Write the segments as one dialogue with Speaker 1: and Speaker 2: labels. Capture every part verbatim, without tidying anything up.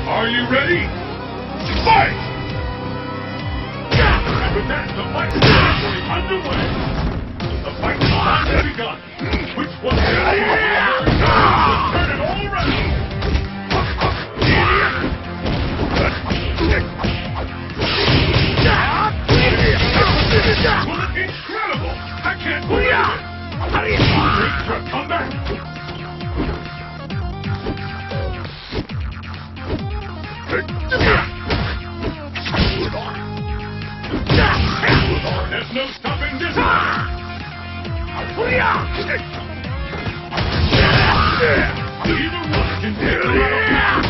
Speaker 1: Are you ready? Fight! And with that, the fight is officially underway. The fight has begun. Which one will turn it all around? Well, it's incredible! I can't believe it! Ready for a comeback? There's no stopping this one! Either one can take the round.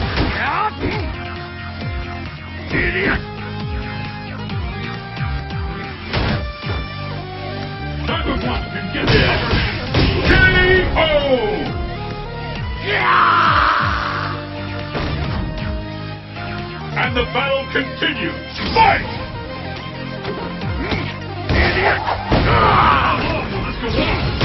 Speaker 1: Neither one can get the upper hand. K O! And the battle continues. Fight! Let's go on.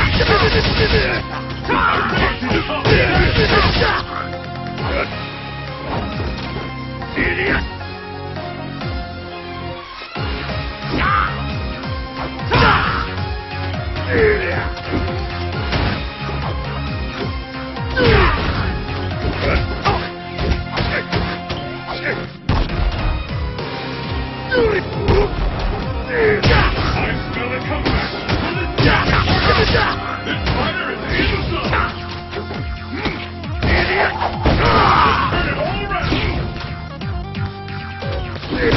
Speaker 1: I smell a comeback. This fighter is in the zone. Turn it all around. Is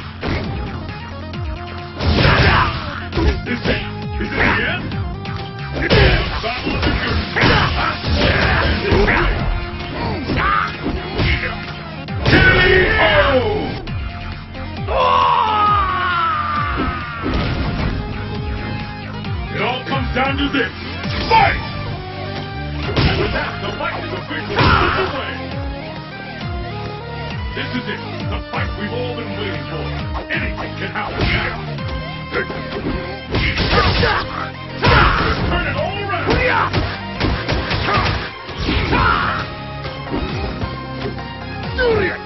Speaker 1: this it? Is it the end? Battle of the Furies. K O! It all comes down to this. Fight! And with that, the fight is officially underway. This is it. The fight we've all been waiting for. Anything can happen now. Turn it all around.